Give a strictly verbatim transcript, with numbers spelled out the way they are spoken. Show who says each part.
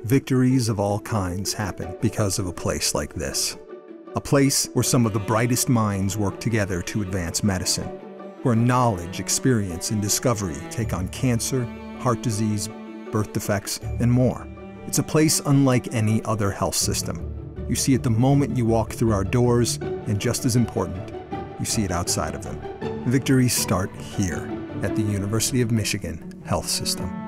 Speaker 1: Victories of all kinds happen because of a place like this. A place where some of the brightest minds work together to advance medicine, where knowledge, experience, and discovery take on cancer, heart disease, birth defects, and more. It's a place unlike any other health system. You see it the moment you walk through our doors, and just as important, you see it outside of them. Victories start here at the University of Michigan Health System.